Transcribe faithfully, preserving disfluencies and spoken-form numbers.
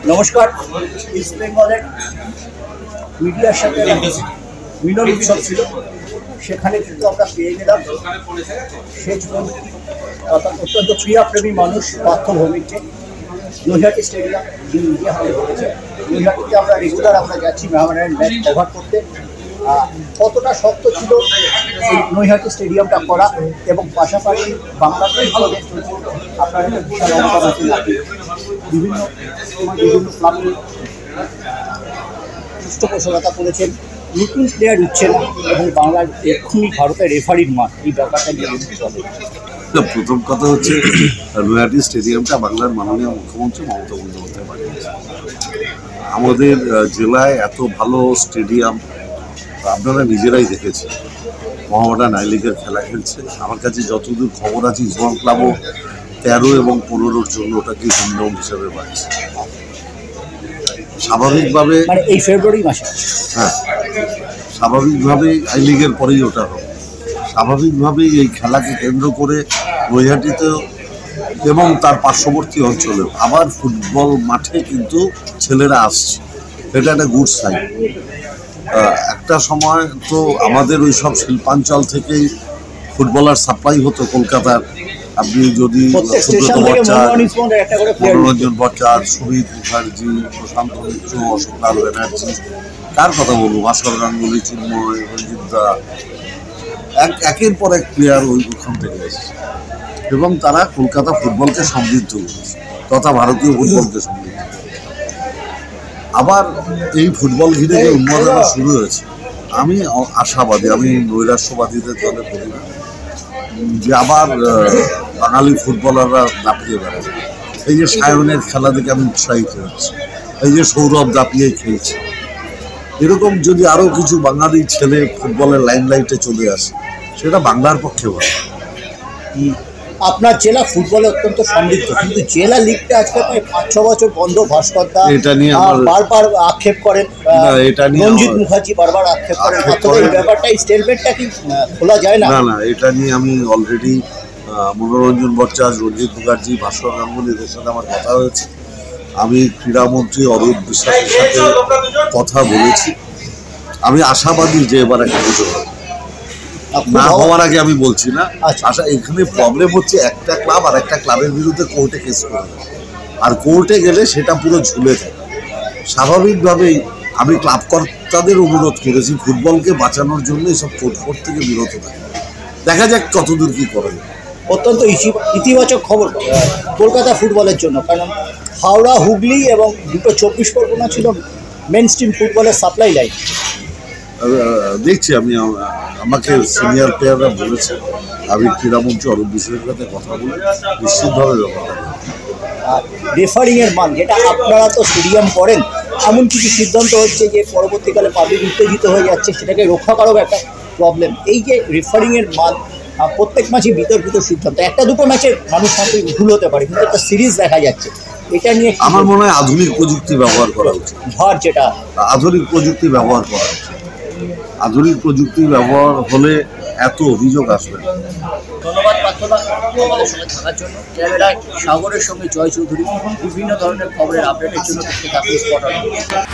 নমস্কার। ইস্ট বেঙ্গলের মিডিয়ার সাথে মিলন উৎসব ছিল, সেখানে কিন্তু আমরা পেয়ে গেলাম সেচ মন্ত্রী তথা অত্যন্ত ক্রীড়াপ্রেমী মানুষ পার্থ ভৌমিককে। নৈহাটি স্টেডিয়াম যিনি ইন্ডিয়া হাতে করেছে, নৈহাটিতে আমরা রেগুলার আমরা যাচ্ছি মেহমানের ম্যাচ কভার করতে। কতটা শক্ত ছিল এই নৈহাটি স্টেডিয়ামটা করা, এবং পাশাপাশি বাংলা ফুটবলের জন্য আপনার একটা বিশাল অবদান আছে। বিভিন্ন বিভিন্ন ক্লাবে পৃষ্ঠপোষকতা করেছেন, নতুন প্লেয়ার উঠছেন এবং বাংলার এক্ষুনি ভারতের রেফারির মান, এই ব্যাপারটা নিয়ে চলে। প্রথম কথা হচ্ছে নৈহাটি স্টেডিয়ামটা বাংলার মাননীয় মুখ্যমন্ত্রী মমতা বন্দ্যোপাধ্যায় বানিয়েছে। আমাদের জেলায় এত ভালো স্টেডিয়াম আপনারা নিজেরাই দেখেছেন। মহামেডান আই লিগের খেলা খেলছে, আমার কাছে যতদূর খবর আছে ইসবন ক্লাবও তেরো এবং পনেরোর জন্য ওটাকে হোম হিসাবে পাচ্ছে। স্বাভাবিকভাবে মানে এই ফেব্রুয়ারি মাসে, হ্যাঁ স্বাভাবিকভাবেই আই লিগের পরেই ওটা হবে। স্বাভাবিকভাবেই এই খেলাকে কেন্দ্র করে নৈহাটিতেও এবং তার পার্শ্ববর্তী অঞ্চলেও আবার ফুটবল মাঠে কিন্তু ছেলেরা আসছে, এটা একটা গুড সাইন। একটা সময় তো আমাদের ওই সব শিল্পাঞ্চল থেকেই ফুটবলার সাপ্লাই হতো কলকাতার। আপনি যদি সুব্রত ভট্টাচার্য, মনোরঞ্জন ভট্টাচার্য, সুমিত মুখার্জি, প্রশান্ত মিত্র, অশোকলাল ব্যানার্জি, কার কথা বলবো, ভাস্কর গাঙ্গুলি, চিন্ময়, রঞ্জিত দা, এক একের পর এক প্লেয়ার ওই ওখান থেকে এসেছে এবং তারা কলকাতা ফুটবলকে সমৃদ্ধ করেছে তথা ভারতীয় ফুটবলকে সমৃদ্ধ। আবার এই ফুটবল ঘিরে যে উন্মাদনা শুরু হয়েছে, আমি আশাবাদী, আমি নৈরাশ্যবাদীদের দলে বলি না, যে আবার বাঙালি ফুটবলাররা দাপিয়ে বেড়াবে। এই যে সায়নের খেলা দেখে আমি উৎসাহিত হচ্ছি, এই যে সৌরভ দাপিয়ে খেলছে, এরকম যদি আরও কিছু বাঙালি ছেলে ফুটবলের লাইমলাইটে চলে আসে, সেটা বাংলার পক্ষে ভালো। আপনার জেলা ফুটবলে অত্যন্ত সমৃদ্ধ, কিন্তু জেলা লিগটা আজকে প্রায় পাঁচ ছ বছর বন্ধ। ভাস্কর দা এটা নিয়ে বারবার আক্ষেপ করেন, এটা নিয়ে রঞ্জিত মুখার্জি বারবার আক্ষেপ করেন। এই ব্যাপারটা, এই স্টেটমেন্টটা কি খোলা যায় না? না না, এটা নিয়ে আমি অলরেডি মনোরঞ্জন ভট্টাচার্য, রঞ্জিত মুখার্জি, ভাস্কর গাঙ্গুলি, এদের সাথে আমার কথা হয়েছে। আমি ক্রীড়ামন্ত্রী অরূপ বিশ্বাসের সাথে কথা বলেছি। আমি আশাবাদী যে এবার একটা পুজো হবে, না হওয়ার আগে আমি বলছি না। আশা এখানে প্রবলেম হচ্ছে একটা ক্লাব আর একটা ক্লাবের বিরুদ্ধে কোর্টে কেস করে, আর কোর্টে গেলে সেটা পুরো ঝুলে থাকে। স্বাভাবিকভাবেই আমি ক্লাব কর্তাদের অনুরোধ করেছি ফুটবলকে বাঁচানোর জন্য এসব কোর্ট কোর্ট থেকে বিরত থাকে। দেখা যাক কতদূর কী করা যায়। অত্যন্ত ইতিবাচক খবর কলকাতা ফুটবলের জন্য, কারণ হাওড়া, হুগলি এবং দুটো চব্বিশ পরগনা ছিল মেন স্ট্রিম ফুটবলের সাপ্লাই লাইন। দেখছি আমি, আমাকে সিনিয়র প্লেয়াররা বলেছে, আমি ক্রীড়ামন্ত্রী অরূপ বিশ্বাসের সাথে কথা বলে নিশ্চিতভাবে ব্যাপারটা। রেফারিংয়ের মান, যেটা আপনারা তো স্টেডিয়াম করেন, এমন কিছু সিদ্ধান্ত হচ্ছে যে পরবর্তীকালে পাবলিক উত্তেজিত হয়ে যাচ্ছে, সেটাকে রক্ষা করাও একটা প্রবলেম। এই যে রেফারিংয়ের মান, প্রত্যেক ম্যাচে বিতর্কিত সিদ্ধান্ত, একটা দুটো ম্যাচে মানুষ হয়তো ভুল হতে পারে, কিন্তু একটা সিরিজ দেখা যাচ্ছে। এটা নিয়ে আমার মনে হয় আধুনিক প্রযুক্তি ব্যবহার করা উচিত। ভার যেটা আধুনিক প্রযুক্তি ব্যবহার করা উচিত, আধুনিক প্রযুক্তি ব্যবহার হলে এত অভিযোগ আসবে। ধন্যবাদ পার্থদা আমাদের সঙ্গে থাকার জন্য। ক্যামেরায় সাগরের সঙ্গে জয় চৌধুরী। বিভিন্ন ধরনের খবরের আপডেটের জন্য